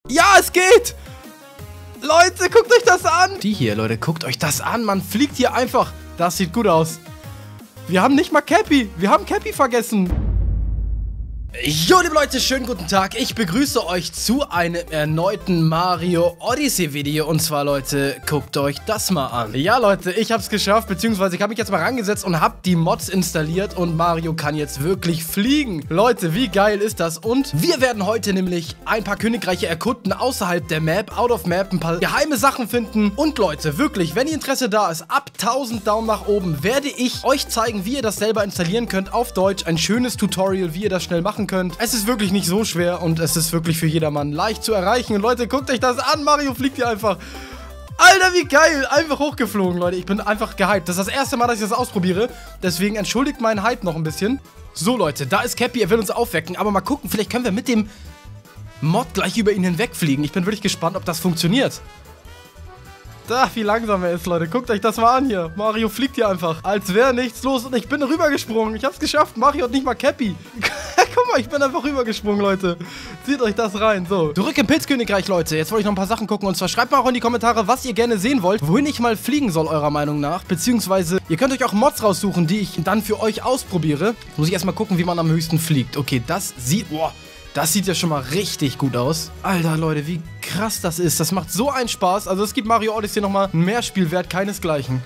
Ja, es geht! Leute, guckt euch das an! Die hier, Leute, guckt euch das an. Man fliegt hier einfach. Das sieht gut aus. Wir haben nicht mal Cappy. Wir haben Cappy vergessen. Jo, liebe Leute, schönen guten Tag. Ich begrüße euch zu einem erneuten Mario Odyssey Video. Und zwar, Leute, guckt euch das mal an. Ja, Leute, ich hab's geschafft, beziehungsweise ich habe mich jetzt mal rangesetzt und hab die Mods installiert. Und Mario kann jetzt wirklich fliegen. Leute, wie geil ist das? Und wir werden heute nämlich ein paar Königreiche erkunden außerhalb der Map, out of Map, ein paar geheime Sachen finden. Und Leute, wirklich, wenn ihr Interesse da ist, ab 1000 Daumen nach oben werde ich euch zeigen, wie ihr das selber installieren könnt auf Deutsch. Ein schönes Tutorial, wie ihr das schnell machen könnt. Es ist wirklich nicht so schwer und es ist wirklich für jedermann leicht zu erreichen. Und Leute, guckt euch das an. Mario fliegt hier einfach. Alter, wie geil. Einfach hochgeflogen, Leute. Ich bin einfach gehypt. Das ist das erste Mal, dass ich das ausprobiere. Deswegen entschuldigt meinen Hype noch ein bisschen. So, Leute, da ist Cappy. Er will uns aufwecken. Aber mal gucken, vielleicht können wir mit dem Mod gleich über ihn hinwegfliegen. Ich bin wirklich gespannt, ob das funktioniert. Da, wie langsam er ist, Leute. Guckt euch das mal an hier. Mario fliegt hier einfach. Als wäre nichts los. Und ich bin rübergesprungen. Ich hab's geschafft. Mario hat nicht mal Cappy. Guck mal, ich bin einfach rübergesprungen, Leute. Zieht euch das rein. So. Zurück im Pilzkönigreich, Leute. Jetzt wollte ich noch ein paar Sachen gucken. Und zwar schreibt mal auch in die Kommentare, was ihr gerne sehen wollt. Wohin ich mal fliegen soll, eurer Meinung nach. Beziehungsweise, ihr könnt euch auch Mods raussuchen, die ich dann für euch ausprobiere. Muss ich erstmal gucken, wie man am höchsten fliegt. Okay, das sieht... Boah. Das sieht ja schon mal richtig gut aus. Alter, Leute, wie krass das ist. Das macht so einen Spaß. Also es gibt Mario Odyssey nochmal einen Mehrspielwert, keinesgleichen.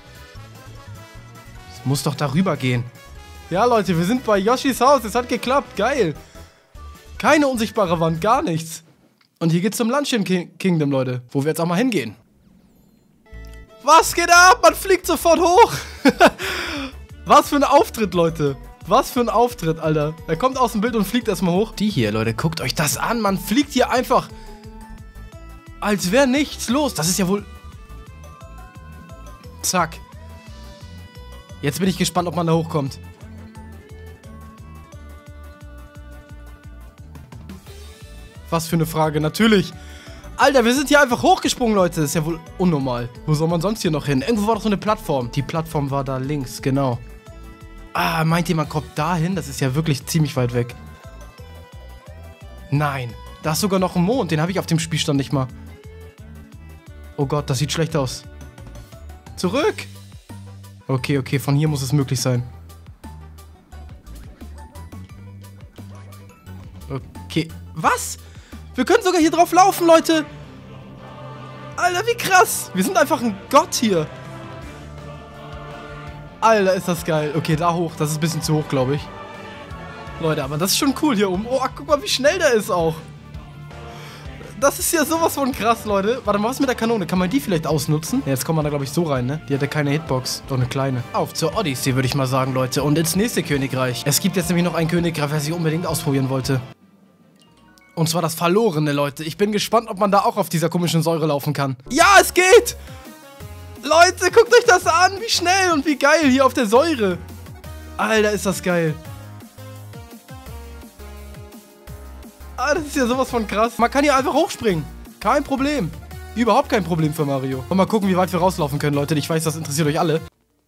Es muss doch darüber gehen. Ja, Leute, wir sind bei Yoshis Haus. Es hat geklappt. Geil. Keine unsichtbare Wand, gar nichts. Und hier geht's zum Luncheon Kingdom, Leute. Wo wir jetzt auch mal hingehen. Was geht ab? Man fliegt sofort hoch. Was für ein Auftritt, Leute. Was für ein Auftritt, Alter. Er kommt aus dem Bild und fliegt erstmal hoch. Die hier, Leute, guckt euch das an. Man fliegt hier einfach, als wäre nichts los. Das ist ja wohl... Zack. Jetzt bin ich gespannt, ob man da hochkommt. Was für eine Frage, natürlich. Alter, wir sind hier einfach hochgesprungen, Leute. Das ist ja wohl unnormal. Wo soll man sonst hier noch hin? Irgendwo war doch so eine Plattform. Die Plattform war da links, genau. Ah, meint ihr, man kommt dahin? Das ist ja wirklich ziemlich weit weg. Nein. Da ist sogar noch ein Mond. Den habe ich auf dem Spielstand nicht mal. Oh Gott, das sieht schlecht aus. Zurück! Okay, okay, von hier muss es möglich sein. Okay. Was? Wir können sogar hier drauf laufen, Leute! Alter, wie krass! Wir sind einfach ein Gott hier. Alter, ist das geil. Okay, da hoch. Das ist ein bisschen zu hoch, glaube ich. Leute, aber das ist schon cool hier oben. Oh, guck mal, wie schnell der ist auch. Das ist ja sowas von krass, Leute. Warte mal, was mit der Kanone? Kann man die vielleicht ausnutzen? Ja, jetzt kommt man da, glaube ich, so rein, ne? Die hat ja keine Hitbox. Doch eine kleine. Auf zur Odyssey, würde ich mal sagen, Leute. Und ins nächste Königreich. Es gibt jetzt nämlich noch ein Königreich, was ich unbedingt ausprobieren wollte. Und zwar das Verlorene, Leute. Ich bin gespannt, ob man da auch auf dieser komischen Säure laufen kann. Ja, es geht! Leute, guckt euch das an, wie schnell und wie geil hier auf der Säure. Alter, ist das geil. Ah, das ist ja sowas von krass. Man kann hier einfach hochspringen. Kein Problem. Überhaupt kein Problem für Mario. Und mal gucken, wie weit wir rauslaufen können, Leute. Ich weiß, das interessiert euch alle.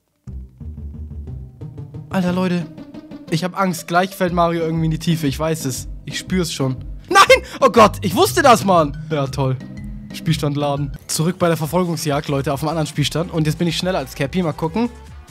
Alter, Leute. Ich habe Angst. Gleich fällt Mario irgendwie in die Tiefe. Ich weiß es. Ich spüre es schon. Nein! Oh Gott, ich wusste das, Mann. Ja, toll. Spielstand laden. Zurück bei der Verfolgungsjagd, Leute, auf dem anderen Spielstand. Und jetzt bin ich schneller als Cappy. Mal gucken.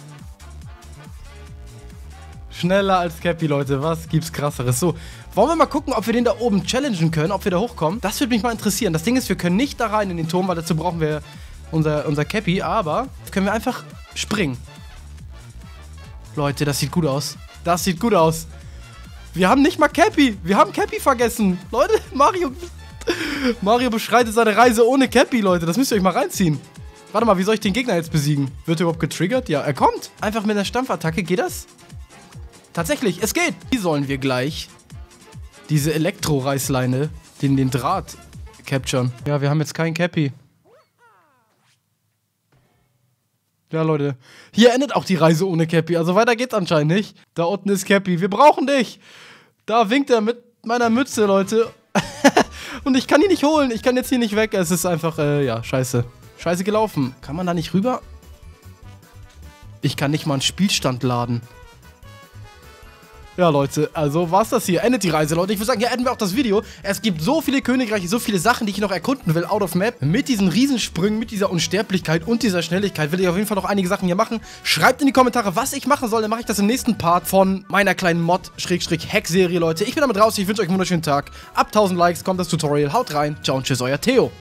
Schneller als Cappy, Leute. Was gibt's krasseres? So, wollen wir mal gucken, ob wir den da oben challengen können, ob wir da hochkommen? Das würde mich mal interessieren. Das Ding ist, wir können nicht da rein in den Turm, weil dazu brauchen wir unser Cappy. Aber können wir einfach springen. Leute, das sieht gut aus. Das sieht gut aus. Wir haben nicht mal Cappy. Wir haben Cappy vergessen. Leute, Mario beschreitet seine Reise ohne Cappy, Leute. Das müsst ihr euch mal reinziehen. Warte mal, wie soll ich den Gegner jetzt besiegen? Wird er überhaupt getriggert? Ja, er kommt. Einfach mit einer Stampfattacke. Geht das? Tatsächlich, es geht. Wie sollen wir gleich diese Elektro-Reißleine, den Draht, capturen? Ja, wir haben jetzt keinen Cappy. Ja, Leute. Hier endet auch die Reise ohne Cappy. Also weiter geht's anscheinend nicht. Da unten ist Cappy. Wir brauchen dich. Da winkt er mit meiner Mütze, Leute. Und ich kann ihn nicht holen. Ich kann jetzt hier nicht weg. Es ist einfach, ja, scheiße. Scheiße gelaufen. Kann man da nicht rüber? Ich kann nicht mal einen Spielstand laden. Ja, Leute, also war's das hier. Endet die Reise, Leute. Ich würde sagen, hier enden wir auch das Video. Es gibt so viele Königreiche, so viele Sachen, die ich noch erkunden will, out of map. Mit diesen Riesensprüngen, mit dieser Unsterblichkeit und dieser Schnelligkeit will ich auf jeden Fall noch einige Sachen hier machen. Schreibt in die Kommentare, was ich machen soll. Dann mache ich das im nächsten Part von meiner kleinen Mod-Hack-Serie, Leute. Ich bin damit raus. Ich wünsche euch einen wunderschönen Tag. Ab 1000 Likes kommt das Tutorial. Haut rein. Ciao und tschüss, euer Theo.